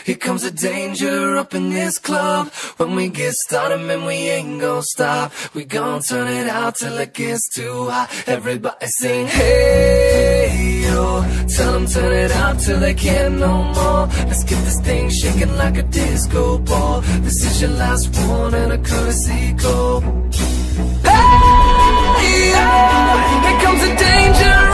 Here comes the danger up in this club. When we get started, man, we ain't gon' stop. We gon' turn it out till it gets too hot. Everybody sing, hey, yo. Tell them turn it out till they can't no more. Let's get this thing shaking like a disco ball. This is your last one and a courtesy call. Hey, yo. Here comes the danger